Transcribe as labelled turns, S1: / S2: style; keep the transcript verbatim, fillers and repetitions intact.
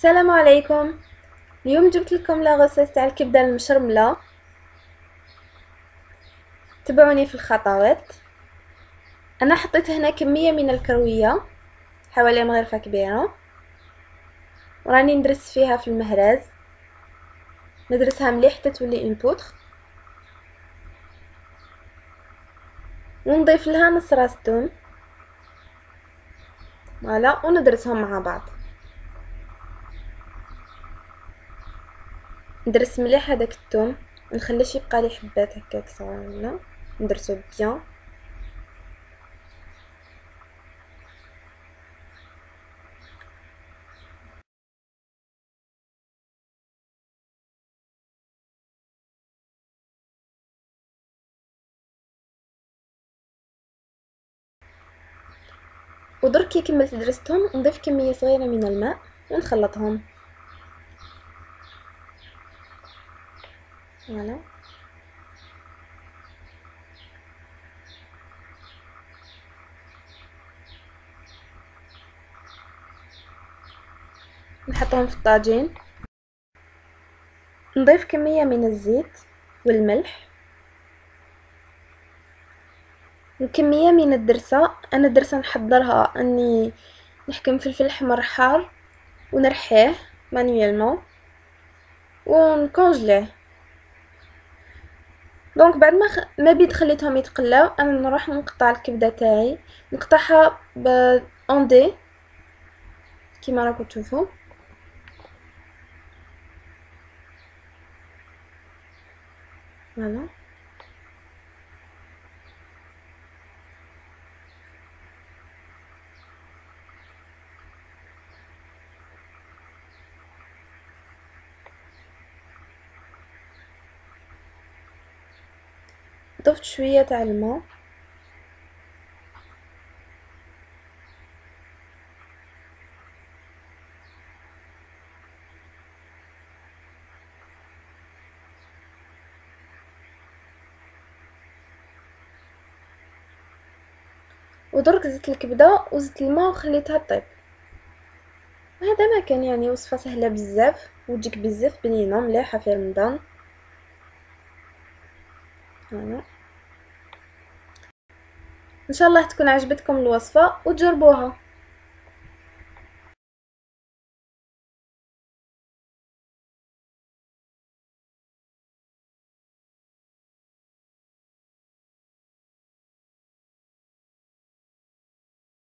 S1: السلام عليكم. اليوم جبت لكم لا غوسيس تاع الكبده المشرمله. تبعوني في الخطوات. انا حطيت هنا كميه من الكرويه، حوالي مغرفه كبيره، وراني ندرس فيها في المهراز، ندرسها مليح حتى تولي اون بوتر، ونضيف لها نص راس توم. فوالا، وندرسهم مع بعض. ندرس مليح هذاك الثوم، نخليش يبقى لي حبات هكاك صغيرين، ندرسو بيان. ودرك كي كملت درستهم نضيف كميه صغيره من الماء ونخلطهم. فوالا، نحطهم في الطاجين. نضيف كمية من الزيت والملح وكمية من الدرسة. انا الدرسة نحضرها اني نحكم فلفل احمر حار ونرحيه مانيوالمون ونكونجليه. دونك بعد ما خ... ما بيد خليتهم يتقلاو، انا نروح نقطع الكبده تاعي، نقطعها ب اون دي كيما راكم تشوفوا. فوالا، ضفت شويه تاع الماء ودرك زدت الكبده وزدت الماء وخليتها طيب. هذا ما كان يعني وصفه سهله بزاف وتجيك بزاف بنينه مليحه في رمضان. فوالا، ان شاء الله تكون عجبتكم الوصفه وتجربوها.